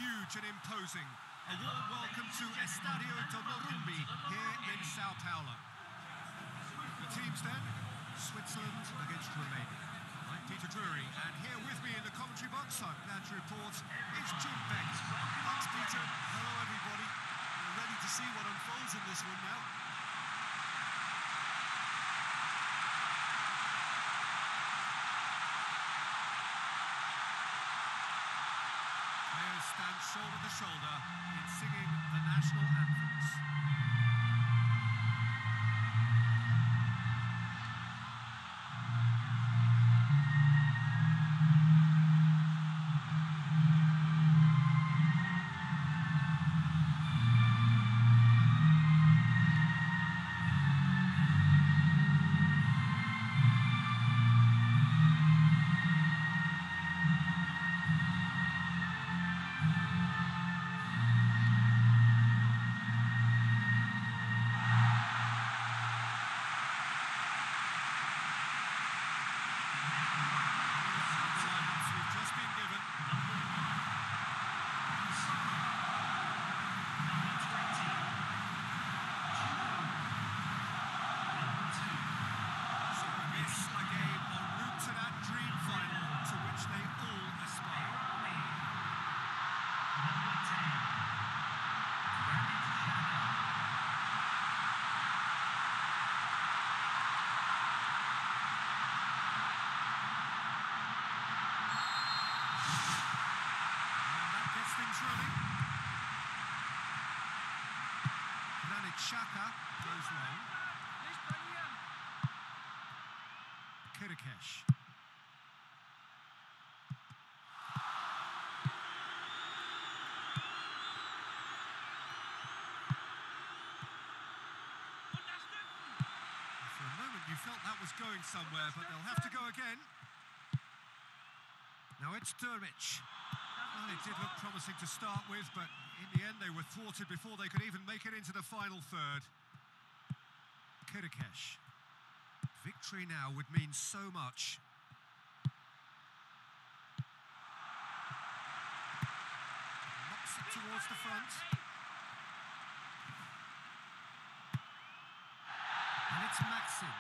huge and imposing. A warm welcome to Estadio do Morumbi here in Sao Paulo. The teams then, Switzerland against Romania. I'm Peter Drury, and here with me in the commentary box, I'm glad to report, is Jim Beck. Thanks, Peter. Hello, everybody. We're ready to see what unfolds in this one now. Players stand shoulder to shoulder in singing the national anthems. Shaka goes long. Kirikesh. For a moment you felt that was going somewhere, but they'll have to go again. Now it's Dermich. Well, it did look promising to start with, but in the end they were thwarted before they could even make it into the final third. Kirikesh. Victory now would mean so much. Knocks it towards the front. And it's Maxim.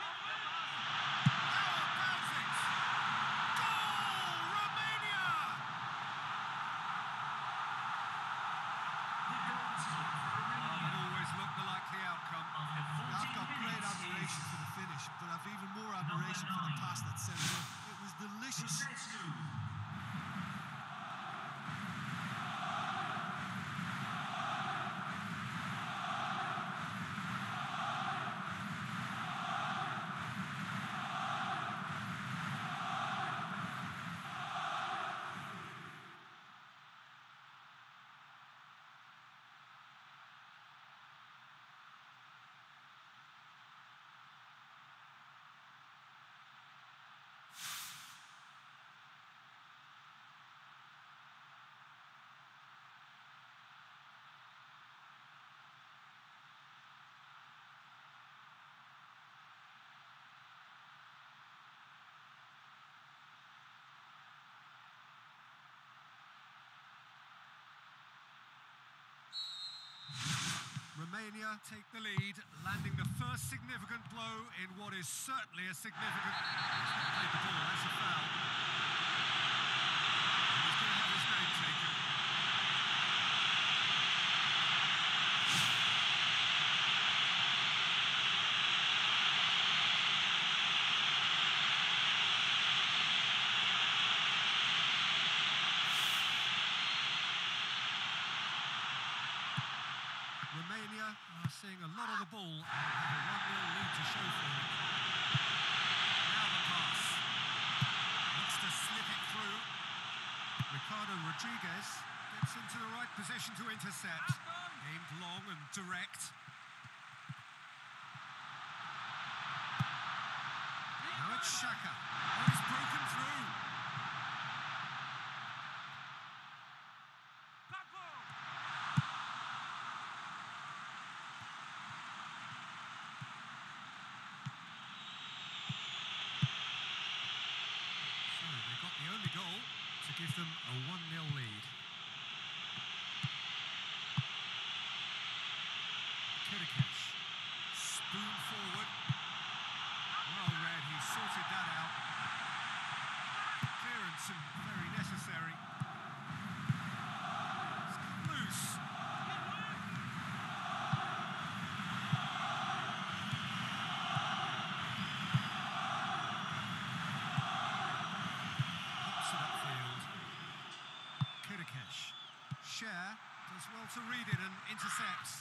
But I've even more admiration for the pass that set it up. It was delicious. Romania take the lead, landing the first significant blow in what is certainly a significant... Played the ball, that's a foul. And he's going to have his name taken. Romania are seeing a lot of the ball and have a 1-0 lead to show for it. Now the pass. Looks to slip it through. Ricardo Rodriguez gets into the right position to intercept. Aimed long and direct. Now it's Shaka. Oh, he's broken through. The only goal to give them a 1-0 lead. share, does well to read it and intercepts.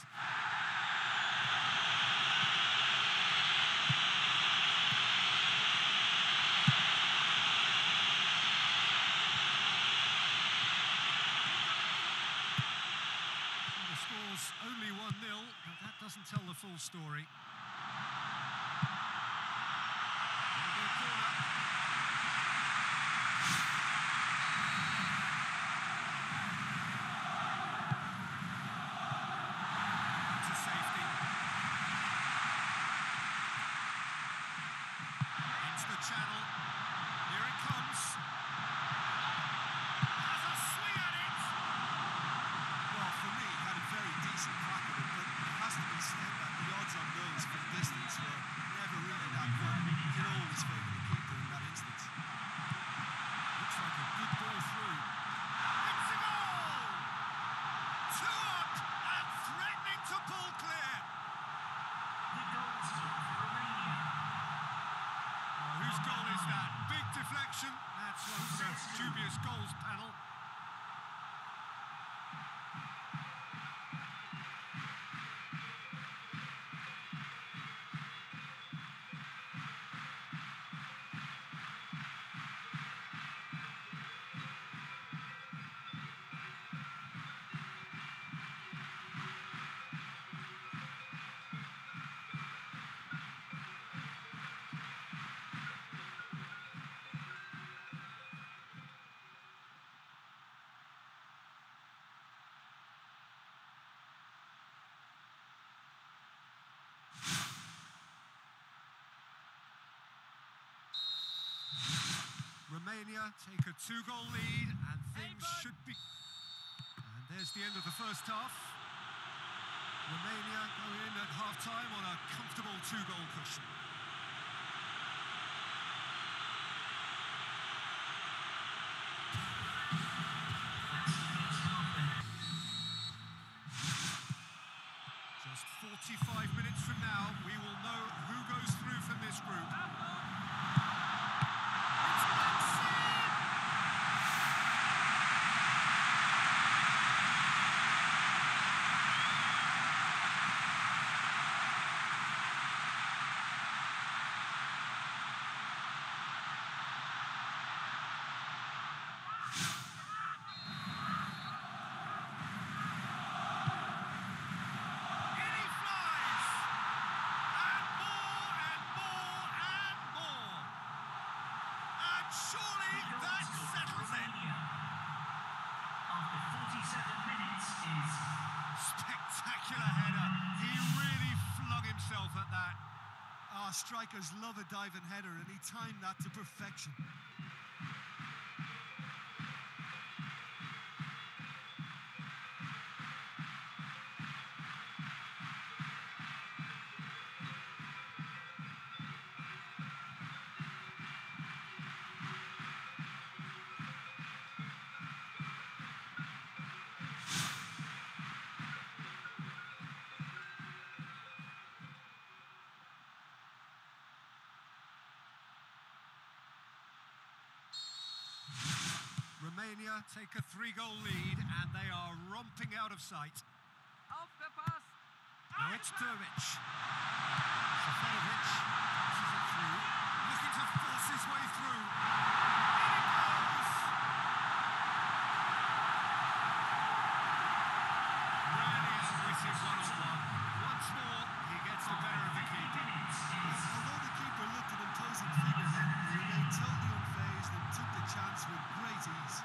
The score's only 1-0, but that doesn't tell the full story. It'll be a corner. To safety. Into the channel. Here it comes. Has a swing at it. Well, for me, he had a very decent crack at it, but it has to be said that the odds on goals for the distance were never really that good. You can always favour the keeper in that instance. Looks like a good ball through. It's a goal! 2 up and threatening to pull clear. The goal score for Romania. Whose goal is that? Big deflection. That's one for the dubious goals panel. Romania take a 2-goal lead and things should be... And there's the end of the first half. Romania go in at half-time on a comfortable 2-goal cushion. Just 45 minutes from now, we will know who goes through from this group. Surely that settles it. After 47 minutes is... Spectacular header. He really flung himself at that. Strikers love a diving header, and he timed that to perfection. Romania take a 3-goal lead and they are romping out of sight. Now it's Dervic. Seferovic passes it through, looking to force his way through. In it goes! Really impressive one-on-one. Once more, he gets the better of the keeper. Although the keeper looked an imposing figure, he remained totally unfazed and took the chance with great ease.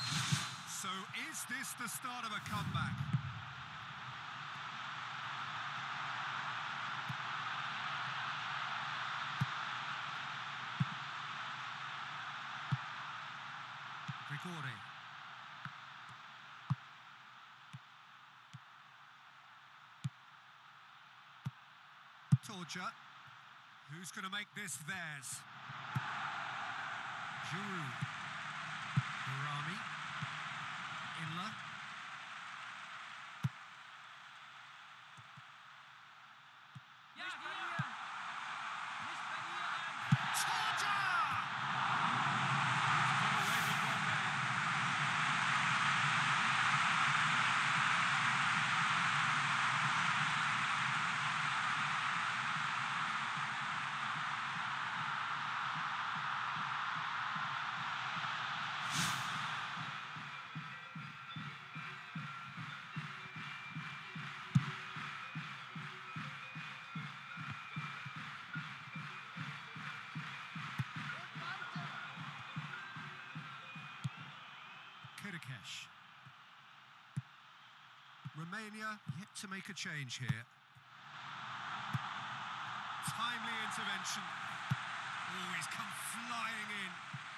So is this the start of a comeback? Grigori. Torja. Who's going to make this theirs? Giroud. Barami. Inler. Torja! Got away with one there. Kirikesh. Romania yet to make a change here. Timely intervention. Oh, he's come flying in.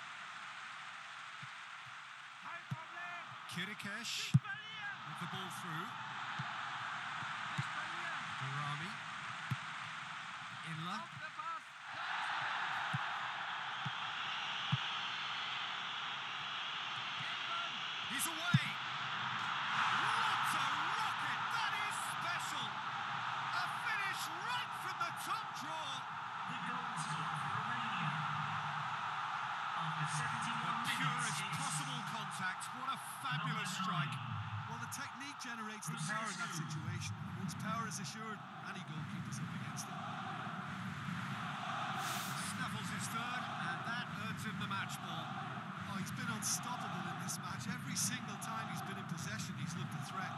Kirikesh with the ball through. Barami. Inler. He's away. What a rocket! That is special. A finish right from the top draw. The goal score for Romania. After 71 The minutes, purest it's possible contact. What a fabulous strike. Well, the technique generates the power in that situation. Once power is assured, any goalkeeper's up against it. Snaffles his third, and that earns him the match ball. Oh, he's been unstoppable in this match. Every single time he's been in possession, he's looked a threat.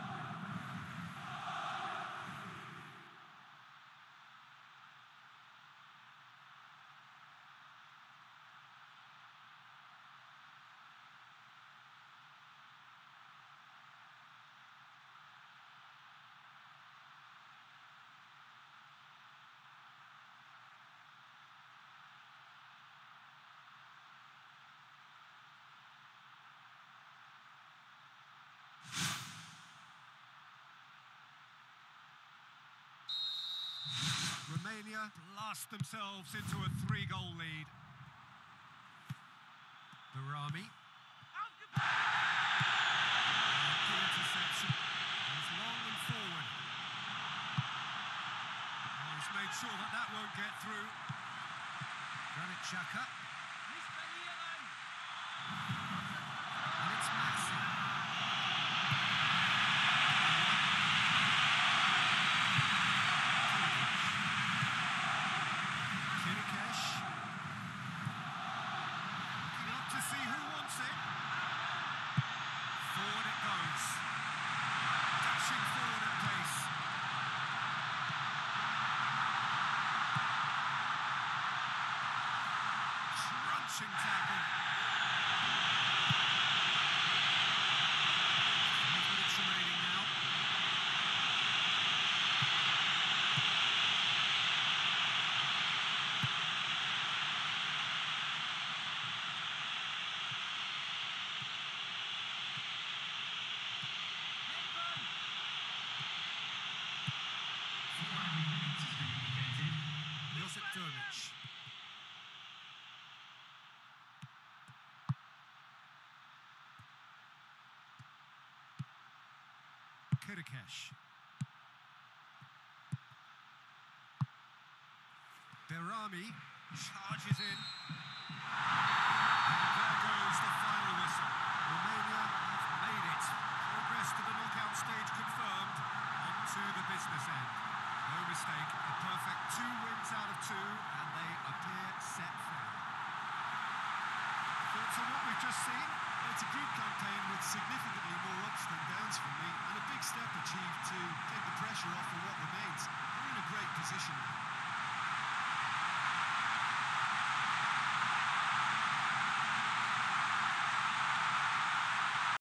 Romania blast themselves into a 3-goal lead. Barami. Good interception. He's long and forward. Oh, he's made sure that that won't get through. Granit Xhaka. And it's Maxi. Kirikesh. Looking up to see who wants it. Forward it goes. Dashing forward at pace. Crunching tackle. 5 minutes remaining now. Josip Durmic. Kirikesh. Barami charges in. And there goes the final whistle. Romania have made it. Progress to the knockout stage confirmed. On to the business end. No mistake, a perfect 2 wins out of 2, and they appear set free. Thoughts on what we've just seen? Well, it's a group campaign with significantly more ups than downs for me, and a big step achieved to take the pressure off of what remains. They're in a great